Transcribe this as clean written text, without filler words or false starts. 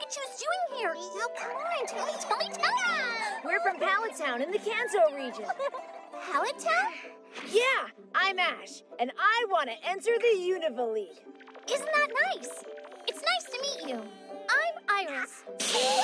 Pikachu's doing here? Oh, come on, tell me. We're from Palatown in the Kanto region. Palatown? Yeah, I'm Ash, and I want to enter the Univa League. Isn't that nice? It's nice to meet you. I'm Iris.